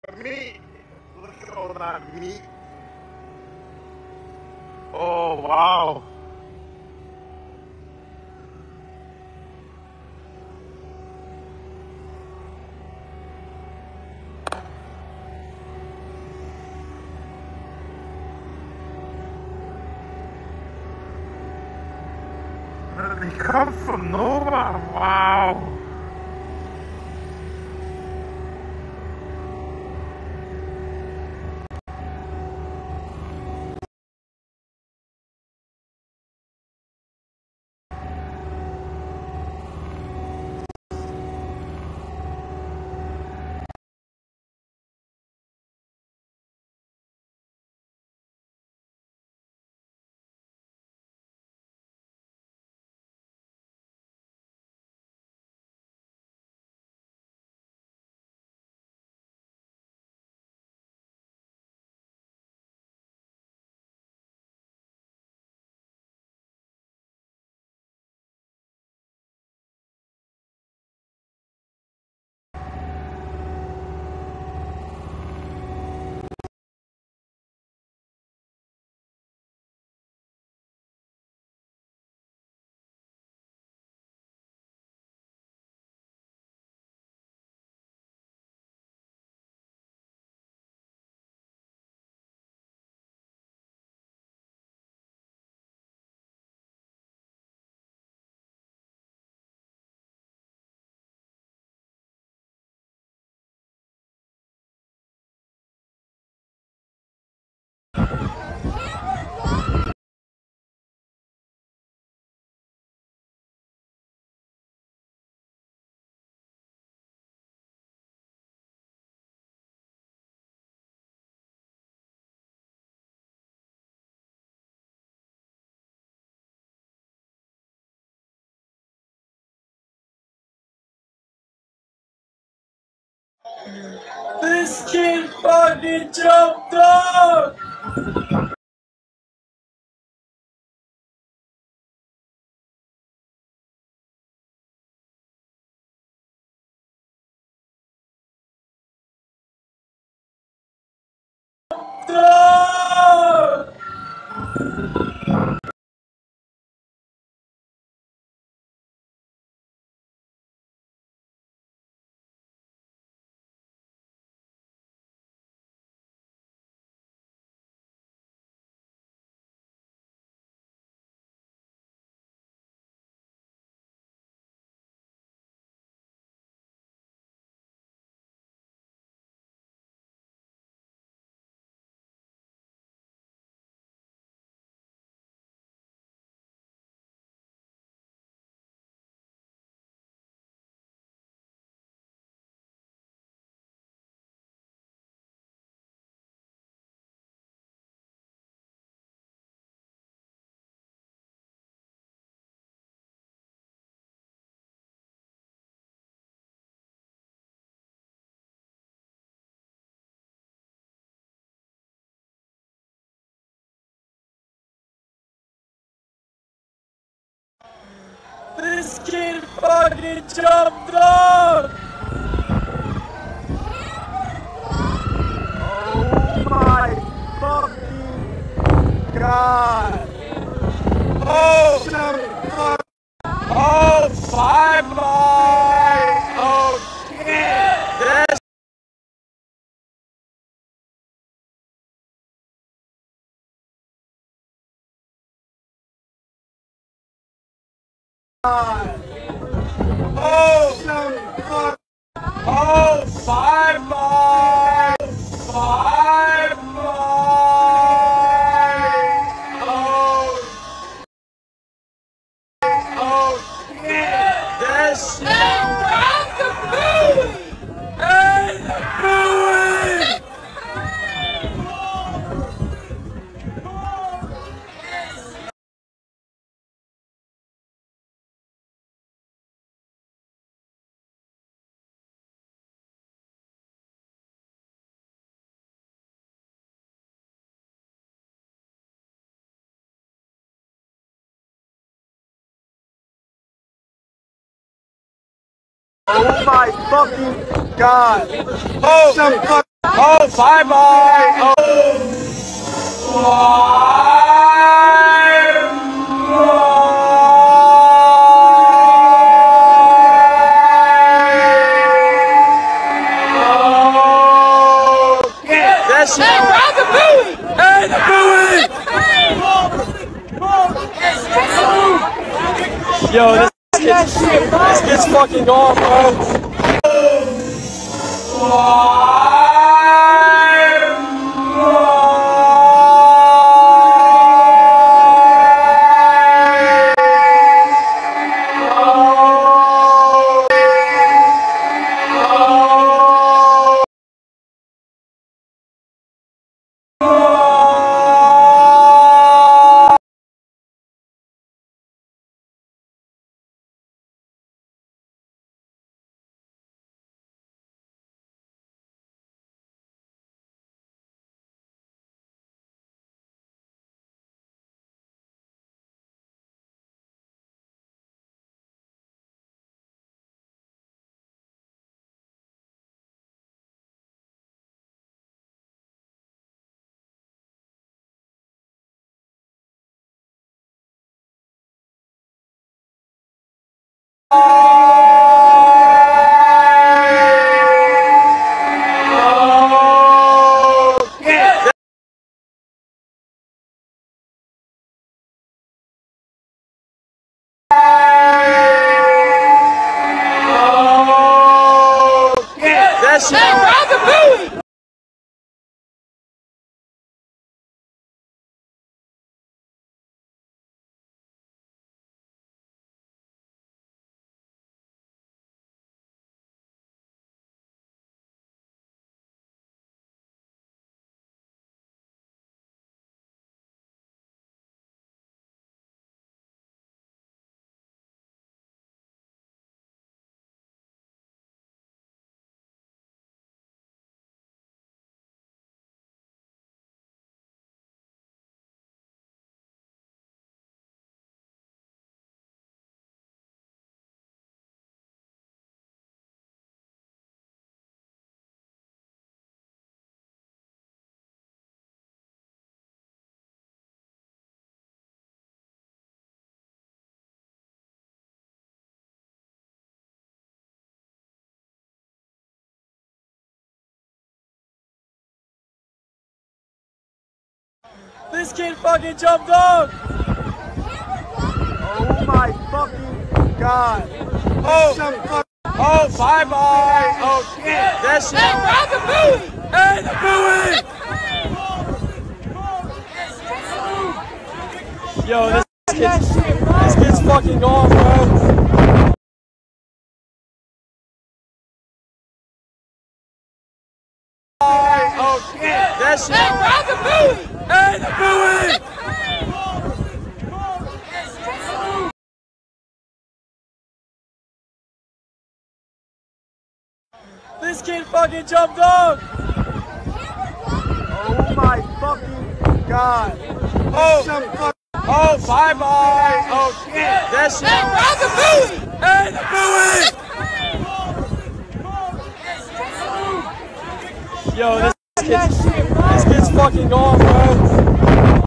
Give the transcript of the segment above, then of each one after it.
meat. Look at all that meat. Oh, wow. They come from nowhere. Wow. This kid fucking jumped up! No! This kid fucking jumped up! Oh my fucking god. Oh, oh, bye-bye. Oh, shit. This god. Oh, oh, bye-bye. Bye-bye. Oh, oh, shit. This oh my fucking god. Oh, 5 ball. That's Hey, grab the buoy! Hey, the buoy! Yo, this gets fucking off, bro. That's Hey, grab the buoy! This kid fucking jumped off! Oh my fucking god. Oh, 5 ball. Oh, that's Hey, grab the buoy! Hey, the buoy! Yo, this gets fucking off, bro. Oh, that's Hey, grab the buoy! Hey, the buoy! This kid fucking jumped off! Oh my fucking god. Oh, 5 ball. Oh, that's Hey, grab the buoy! Hey, the buoy! Yo, this gets fucking off, bro.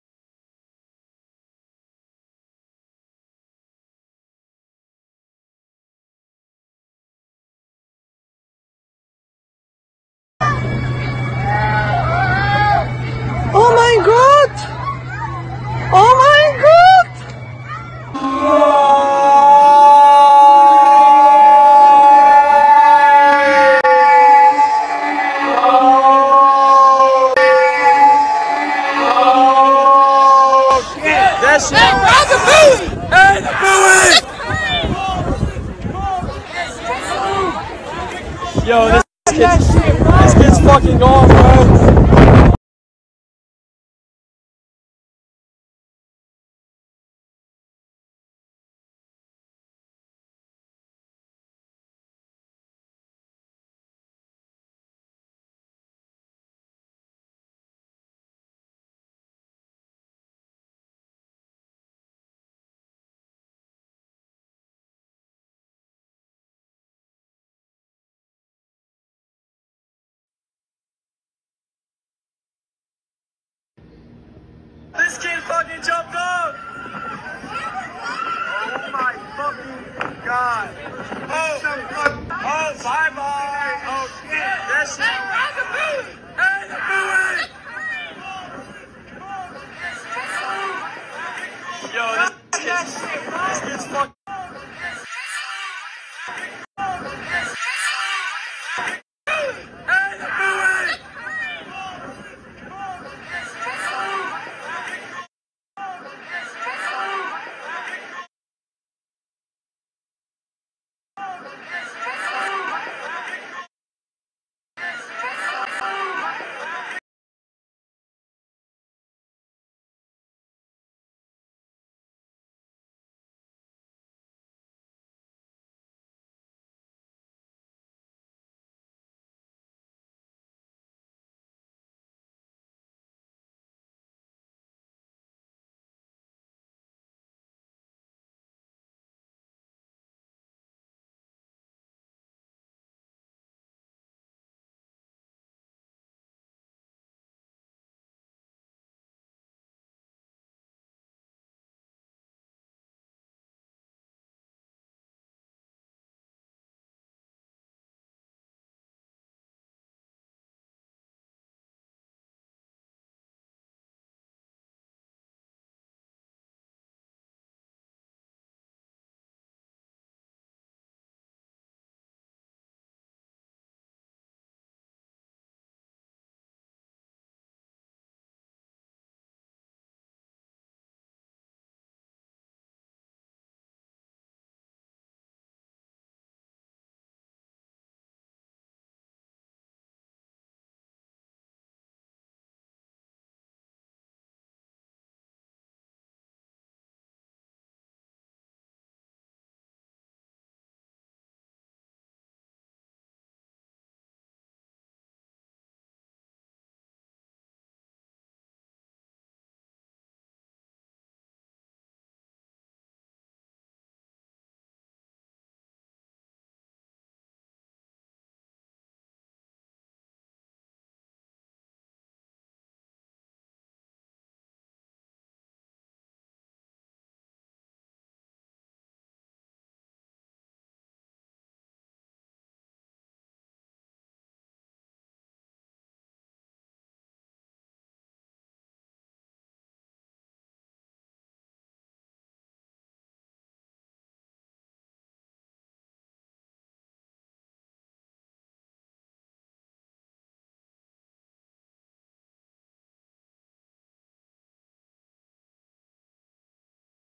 Oh my god! Oh my god! That's Hey, grab the buoy! Hey, the buoy! Yo, this gets fucking off, bro. This kid fucking jumped off. Oh my fucking god. Oh, bye bye.